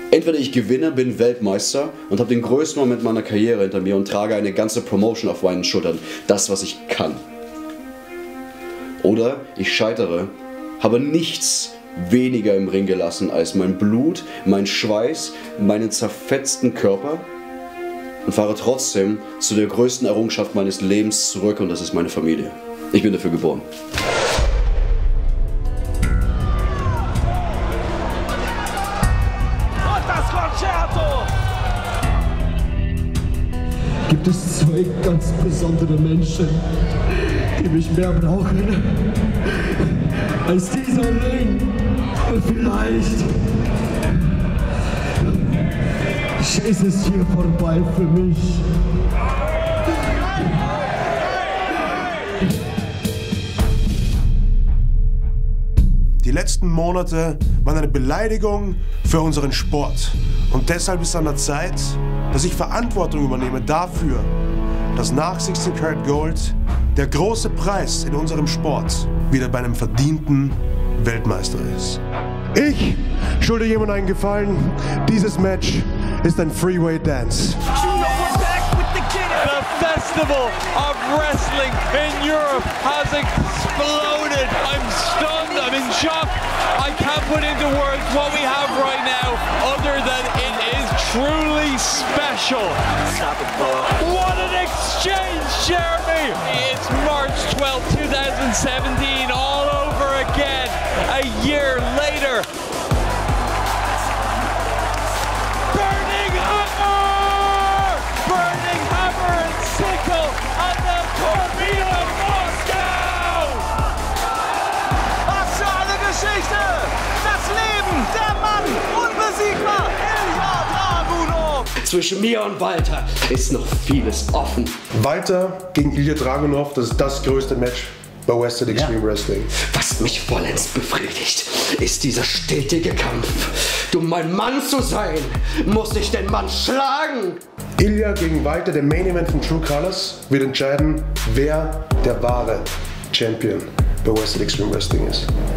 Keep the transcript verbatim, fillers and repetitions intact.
Entweder ich gewinne, bin Weltmeister und habe den größten Moment meiner Karriere hinter mir und trage eine ganze Promotion auf meinen Schultern. Das, was ich kann. Oder ich scheitere, habe nichts weniger im Ring gelassen als mein Blut, mein Schweiß, meinen zerfetzten Körper und fahre trotzdem zu der größten Errungenschaft meines Lebens zurück und das ist meine Familie. Ich bin dafür geboren. Gibt es zwei ganz besondere Menschen, die mich mehr brauchen als dieser Ring? Vielleicht ist es hier vorbei für mich. Die letzten Monate waren eine Beleidigung für unseren Sport. Und deshalb ist es an der Zeit, dass ich Verantwortung übernehme dafür, dass nach sechzehn Karat Gold der große Preis in unserem Sport wieder bei einem verdienten Weltmeister ist. Ich schulde jemandem einen Gefallen. Dieses Match ist ein Freeway Dance. The festival of wrestling in Europe has exploded. I'm stunned, I'm in shock. I can't put into words what we have right now other than it is truly special. What an exchange, Jeremy! It's March twelfth, two thousand seventeen, all over again, a year later. Burning Hammer! Burning Hammer and Sickle and the Torpedo Moscow! Was für eine Geschichte! Das Leben, der Mann, unbesiegbar, Ilja Dragunov! Zwischen mir und Walter ist noch vieles offen. Walter gegen Ilja Dragunov, das ist das größte Match bei Western Extreme ja. Wrestling. Was mich vollends befriedigt, ist dieser stetige Kampf. Um mein Mann zu sein, muss ich den Mann schlagen. Ilja gegen Walter, der Main Event von True Colors, wird entscheiden, wer der wahre Champion bei Western Extreme Wrestling ist.